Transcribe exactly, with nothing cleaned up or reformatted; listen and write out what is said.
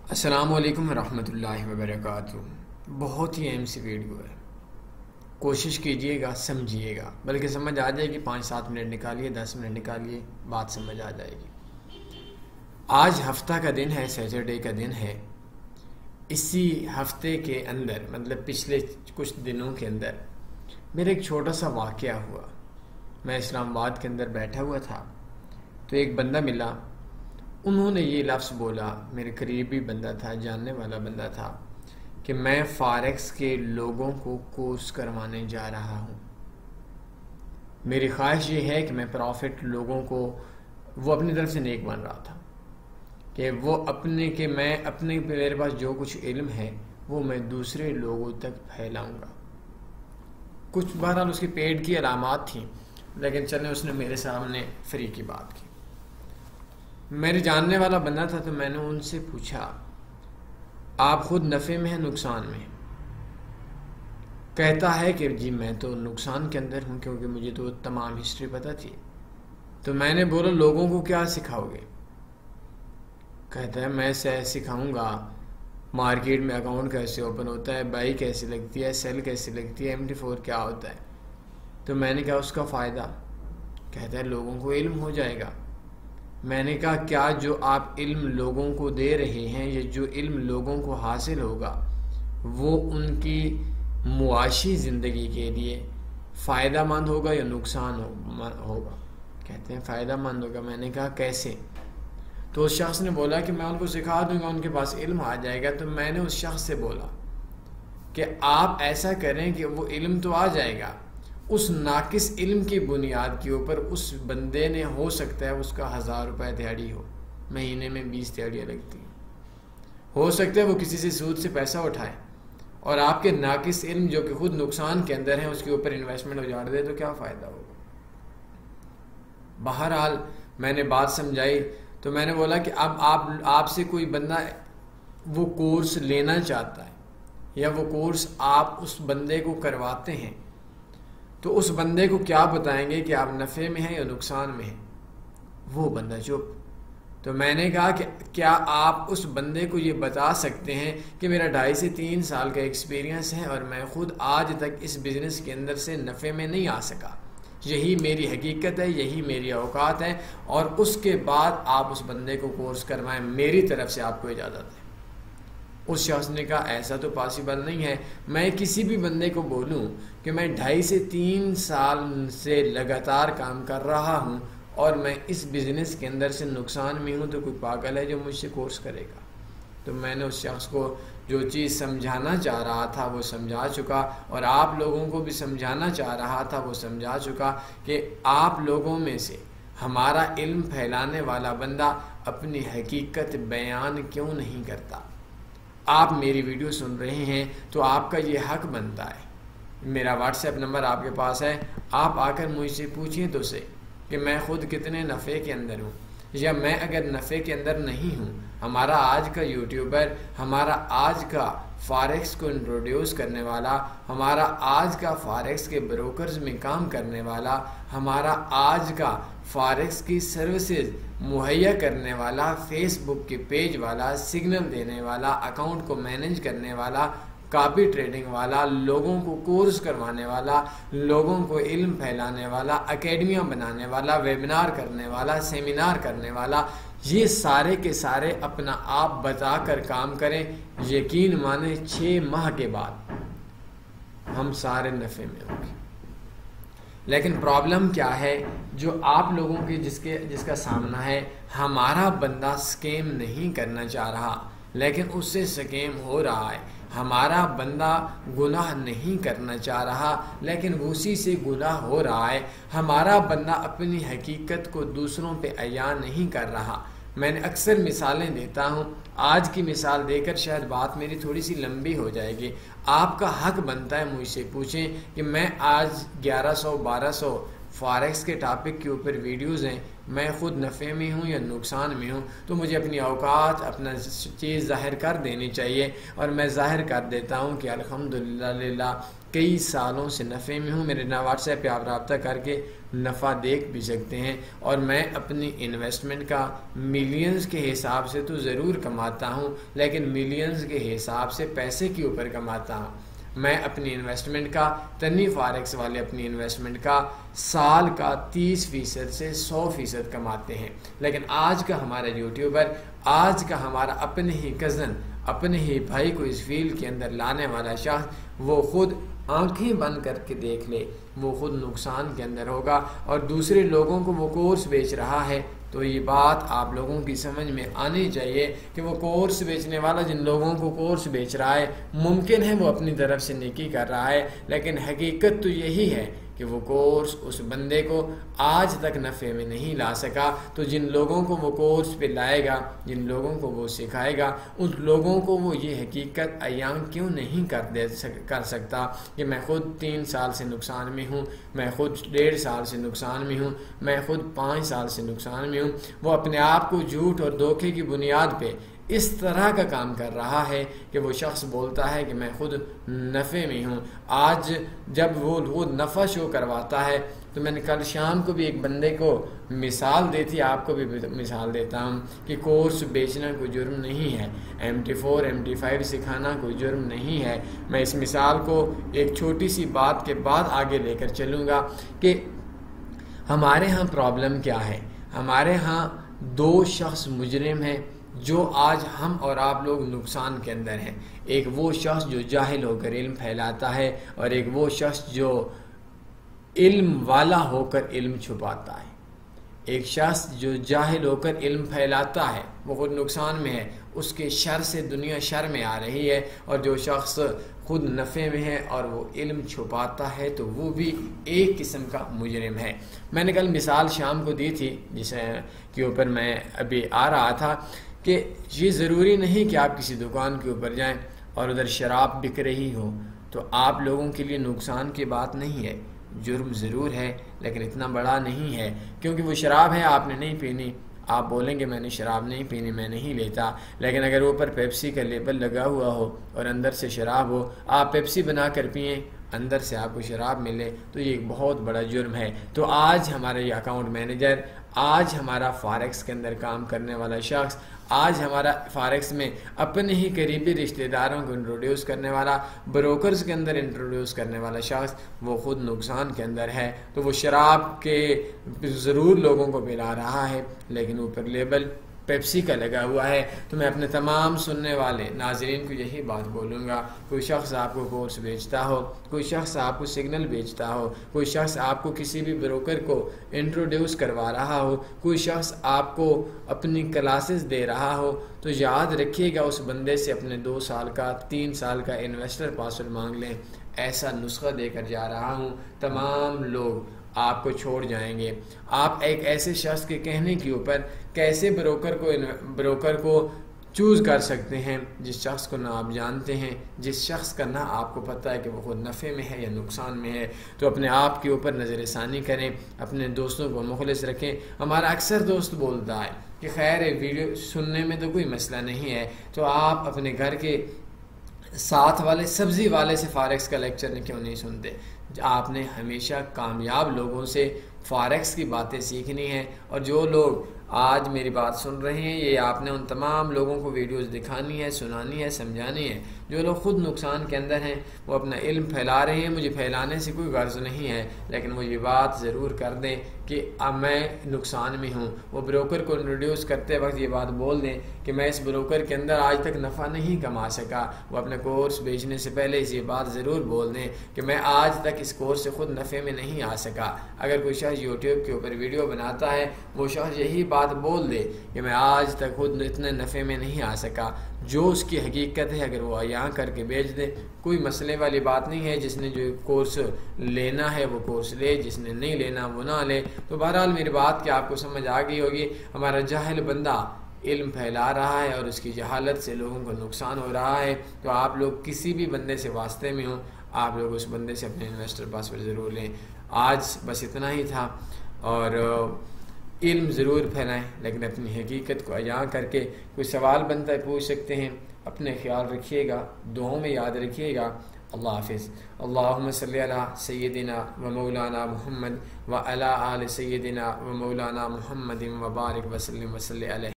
अस्सलाम वालेकुम रहमतुल्लाहि व बरकातुहू। बहुत ही अहम सी वीडियो है, कोशिश कीजिएगा, समझिएगा, बल्कि समझ आ जाएगी। पाँच सात मिनट निकालिए, दस मिनट निकालिए, बात समझ आ जाएगी। आज हफ्ता का दिन है, सैटरडे का दिन है। इसी हफ्ते के अंदर, मतलब पिछले कुछ दिनों के अंदर, मेरा एक छोटा सा वाक़या हुआ। मैं इस्लामाबाद के अंदर बैठा हुआ था, तो एक बंदा मिला। उन्होंने ये लफ्ज़ बोला, मेरे करीबी बंदा था, जानने वाला बंदा था, कि मैं फॉरेक्स के लोगों को कोर्स करवाने जा रहा हूँ। मेरी ख्वाहिश ये है कि मैं प्रॉफिट लोगों को, वो अपनी तरफ से नेक बन रहा था कि वो अपने के मैं अपने मेरे पास जो कुछ इल्म है वो मैं दूसरे लोगों तक फैलाऊंगा। कुछ बहरहाल उसकी पेड की अलामात थी, लेकिन चले उसने मेरे सामने फ्री की बात की। मेरे जानने वाला बंदा था, तो मैंने उनसे पूछा, आप खुद नफ़े में हैं नुकसान में? कहता है कि जी मैं तो नुकसान के अंदर हूँ, क्योंकि मुझे तो तमाम हिस्ट्री पता थी। तो मैंने बोला, लोगों को क्या सिखाओगे? कहता है, मैं से सिखाऊंगा मार्केट में अकाउंट कैसे ओपन होता है, बाई कैसे लगती है, सेल कैसे लगती है, एम टी फोर क्या होता है। तो मैंने कहा, उसका फ़ायदा? कहता है, लोगों को इल्म हो जाएगा। मैंने कहा, क्या जो आप इल्म लोगों को दे रहे हैं, ये जो इल्म लोगों को हासिल होगा, वो उनकी मुआशी ज़िंदगी के लिए फ़ायदा मंद होगा या नुकसान हो, होगा? कहते हैं फ़ायदा मंद होगा। मैंने कहा, कैसे? तो उस शख्स ने बोला कि मैं उनको सिखा दूंगा, उनके पास इल्म आ जाएगा। तो मैंने उस शख्स से बोला कि आप ऐसा करें कि वो इल्म तो आ जाएगा, उस नाकिस इल्म की बुनियाद के ऊपर उस बंदे ने, हो सकता है उसका हज़ार रुपये दिहाड़ी हो, महीने में बीस दिहाड़ियाँ लगती हैं, हो सकता है वो किसी से सूद से पैसा उठाए और आपके नाकिस इल्म जो कि खुद नुकसान के अंदर है उसके ऊपर इन्वेस्टमेंट उजाड़ दे, तो क्या फ़ायदा होगा? बहरहाल मैंने बात समझाई। तो मैंने बोला कि अब आप आपसे कोई बंदा वो कोर्स लेना चाहता है, या वो कोर्स आप उस बंदे को करवाते हैं, तो उस बंदे को क्या बताएंगे कि आप नफ़े में हैं या नुकसान में हैं? वो बंदा चुप। तो मैंने कहा कि क्या आप उस बंदे को ये बता सकते हैं कि मेरा ढाई से तीन साल का एक्सपीरियंस है और मैं खुद आज तक इस बिज़नेस के अंदर से नफ़े में नहीं आ सका, यही मेरी हकीकत है, यही मेरी औकात है, और उसके बाद आप उस बंदे को कोर्स करवाएं, मेरी तरफ से आपको इजाज़त है। उस शख्स ने कहा, ऐसा तो पॉसिबल नहीं है। मैं किसी भी बंदे को बोलूं कि मैं ढाई से तीन साल से लगातार काम कर रहा हूं और मैं इस बिज़नेस के अंदर से नुकसान में हूं, तो कोई पागल है जो मुझसे कोर्स करेगा? तो मैंने उस शख्स को जो चीज़ समझाना चाह रहा था वो समझा चुका, और आप लोगों को भी समझाना चाह रहा था वो समझा चुका कि आप लोगों में से हमारा इल्म फैलाने वाला बंदा अपनी हकीकत बयान क्यों नहीं करता? आप मेरी वीडियो सुन रहे हैं तो आपका ये हक बनता है। मेरा व्हाट्सएप नंबर आपके पास है, आप आकर मुझसे पूछिए तो से कि मैं ख़ुद कितने नफ़े के अंदर हूँ, या मैं अगर नफ़े के अंदर नहीं हूँ, हमारा आज का यूट्यूबर, हमारा आज का फॉरेक्स को इंट्रोड्यूस करने वाला, हमारा आज का फॉरेक्स के ब्रोकर्स में काम करने वाला, हमारा आज का फॉरेक्स की सर्विसेज मुहैया करने वाला, फेसबुक के पेज वाला, सिग्नल देने वाला, अकाउंट को मैनेज करने वाला, कॉपी ट्रेडिंग वाला, लोगों को कोर्स करवाने वाला, लोगों को इल्म फैलाने वाला, एकेडमियाँ बनाने वाला, वेबिनार करने वाला, सेमिनार करने वाला, ये सारे के सारे अपना आप बता कर काम करें। यकीन माने छः माह के बाद हम सारे नफ़े में होंगे। लेकिन प्रॉब्लम क्या है जो आप लोगों के जिसके जिसका सामना है, हमारा बंदा स्कैम नहीं करना चाह रहा, लेकिन उससे स्कैम हो रहा है। हमारा बंदा गुनाह नहीं करना चाह रहा, लेकिन उसी से गुनाह हो रहा है। हमारा बंदा अपनी हकीकत को दूसरों पे अया नहीं कर रहा। मैंने अक्सर मिसालें देता हूँ, आज की मिसाल देकर शायद बात मेरी थोड़ी सी लंबी हो जाएगी। आपका हक बनता है मुझसे पूछें कि मैं आज ग्यारह सौ बारह सौ फॉरेक्स के टॉपिक के ऊपर वीडियोस हैं, मैं ख़ुद नफ़े में हूँ या नुकसान में हूँ, तो मुझे अपनी औकात अपना चीज़ ज़ाहिर कर देनी चाहिए। और मैं ज़ाहिर कर देता हूँ कि अल्हम्दुलिल्लाह कई सालों से नफ़े में हूँ। मेरे ना व्हाट्सएप पे आप रब्ता करके नफ़ा देख भी सकते हैं। और मैं अपनी इन्वेस्टमेंट का मिलियंस के हिसाब से तो ज़रूर कमाता हूँ, लेकिन मिलियंस के हिसाब से पैसे के ऊपर कमाता हूँ। मैं अपनी इन्वेस्टमेंट का, तन्नी फॉरेक्स वाले अपनी इन्वेस्टमेंट का साल का तीस फ़ीसद से सौ फ़ीसद कमाते हैं। लेकिन आज का हमारा यूट्यूबर, आज का हमारा अपने ही कज़न, अपने ही भाई को इस फील्ड के अंदर लाने वाला शख्स, वो ख़ुद आंखें बंद करके देख ले, वो ख़ुद नुकसान के अंदर होगा और दूसरे लोगों को वो कोर्स बेच रहा है। तो ये बात आप लोगों की समझ में आनी चाहिए कि वो कोर्स बेचने वाला जिन लोगों को कोर्स बेच रहा है, मुमकिन है वो अपनी तरफ से नेकी कर रहा है, लेकिन हकीकत तो यही है कि वो कोर्स उस बंदे को आज तक नफ़े में नहीं ला सका। तो जिन लोगों को वो कोर्स पे लाएगा, जिन लोगों को वो सिखाएगा, उन लोगों को वो ये हकीकत अयां क्यों नहीं कर दे सक, कर सकता कि मैं ख़ुद तीन साल से नुकसान में हूँ, मैं ख़ुद डेढ़ साल से नुकसान में हूँ, मैं ख़ुद पाँच साल से नुकसान में हूँ। वो अपने आप को झूठ और धोखे की बुनियाद पे इस तरह का काम कर रहा है कि वो शख्स बोलता है कि मैं खुद नफ़े में हूँ। आज जब वो वो नफ़ा शो करवाता है, तो मैंने कल शाम को भी एक बंदे को मिसाल दी थी, आपको भी मिसाल देता हूँ कि कोर्स बेचना कोई जुर्म नहीं है, M T four M T five सिखाना कोई जुर्म नहीं है। मैं इस मिसाल को एक छोटी सी बात के बाद आगे लेकर चलूँगा कि हमारे यहाँ प्रॉब्लम क्या है। हमारे यहाँ दो शख्स मुजरिम हैं जो आज हम और आप लोग नुकसान के अंदर हैं। एक वो शख्स जो जाहिल होकर इल्म फैलाता है और एक वो शख्स जो इल्म वाला होकर इल्म छुपाता है। एक शख्स जो जाहिल होकर इल्म फैलाता है वो खुद नुकसान में है, उसके शर से दुनिया शर में आ रही है, और जो शख्स खुद नफ़े में है और वो इल्म छुपाता है तो वो भी एक किस्म का मुजरिम है। मैंने कल मिसाल शाम को दी थी जिसे के ऊपर मैं अभी आ रहा था कि ये ज़रूरी नहीं कि आप किसी दुकान के ऊपर जाएं और उधर शराब बिक रही हो तो आप लोगों के लिए नुकसान की बात नहीं है। जुर्म ज़रूर है लेकिन इतना बड़ा नहीं है, क्योंकि वो शराब है, आपने नहीं पीनी, आप बोलेंगे मैंने शराब नहीं पीनी, मैं नहीं लेता। लेकिन अगर ऊपर पेप्सी का लेबल लगा हुआ हो और अंदर से शराब हो, आप पेप्सी बना कर पिए, अंदर से आपको शराब मिले, तो ये एक बहुत बड़ा जुर्म है। तो आज हमारा ये अकाउंट मैनेजर, आज हमारा फॉरेक्स के अंदर काम करने वाला शख्स, आज हमारा फॉरेक्स में अपने ही करीबी रिश्तेदारों को इंट्रोड्यूस करने वाला, ब्रोकर्स के अंदर इंट्रोड्यूस करने वाला शख्स, वो ख़ुद नुकसान के अंदर है। तो वो शराब के ज़रूर लोगों को पिला रहा है लेकिन ऊपर लेबल पेप्सी का लगा हुआ है। तो मैं अपने तमाम सुनने वाले नाजरीन को यही बात बोलूँगा, कोई शख्स आपको कोर्स बेचता हो, कोई शख्स आपको सिग्नल बेचता हो, कोई शख्स आपको किसी भी ब्रोकर को इंट्रोड्यूस करवा रहा हो, कोई शख्स आपको अपनी क्लासेस दे रहा हो, तो याद रखिएगा उस बंदे से अपने दो साल का तीन साल का इन्वेस्टर पासवर्ड मांग लें। ऐसा नुस्खा देकर जा रहा हूँ, तमाम लोग आपको छोड़ जाएंगे। आप एक ऐसे शख्स के कहने के ऊपर कैसे ब्रोकर को ब्रोकर को चूज़ कर सकते हैं जिस शख्स को ना आप जानते हैं, जिस शख्स का ना आपको पता है कि वो खुद नफ़े में है या नुकसान में है। तो अपने आप के ऊपर नज़रसानी करें, अपने दोस्तों को मुखलिस रखें। हमारा अक्सर दोस्त बोलता है कि खैर वीडियो सुनने में तो कोई मसला नहीं है, तो आप अपने घर के साथ वाले सब्ज़ी वाले से फॉरेक्स का लेक्चर क्यों नहीं सुनते। आपने हमेशा कामयाब लोगों से फॉरेक्स की बातें सीखनी है, और जो लोग आज मेरी बात सुन रहे हैं ये आपने उन तमाम लोगों को वीडियोस दिखानी है, सुनानी है, समझानी है। जो लोग खुद नुकसान के अंदर हैं वो अपना इल्म फैला रहे हैं, मुझे फैलाने से कोई गर्ज नहीं है, लेकिन वो ये बात ज़रूर कर दें कि अब मैं नुकसान में हूँ। वो ब्रोकर को इंट्रोड्यूस करते वक्त ये बात बोल दें कि मैं इस ब्रोकर के अंदर आज तक नफ़ा नहीं कमा सका। वो अपने कोर्स बेचने से पहले इस ये बात ज़रूर बोल दें कि मैं आज तक इस कोर्स से खुद नफ़े में नहीं आ सका। अगर कोई शख्स यूट्यूब के ऊपर वीडियो बनाता है वो शख्स यही बात बोल दे कि मैं आज तक खुद इतने नफ़े में नहीं आ सका। जो उसकी हकीकत है अगर वो यहाँ करके बेच दे, कोई मसले वाली बात नहीं है। जिसने जो कोर्स लेना है वो कोर्स ले, जिसने नहीं लेना वो ना ले। तो बहरहाल मेरी बात की आपको समझ आ गई होगी। हमारा जाहिल बंदा इल्म फैला रहा है और उसकी जहालत से लोगों को नुकसान हो रहा है। तो आप लोग किसी भी बंदे से वास्ते में हो, आप लोग उस बंदे से अपने इन्वेस्टर पासवर्ड ज़रूर लें। आज बस इतना ही था। और इल्म ज़रूर फैलाएं, लेकिन अपनी हकीकत को अया करके। कोई सवाल बनता है पूछ सकते हैं। अपने ख्याल रखिएगा, दुआओं में याद रखिएगा। अल्लाह हाफिज़। अल्लाहुम्मा सल्ली अला सय्यदिना व मौलाना मुहम्मद व अला आलि सय्यदिना व मौलाना मुहम्मदिन व बारिक व सल्लिम व सल्लि अलैहि।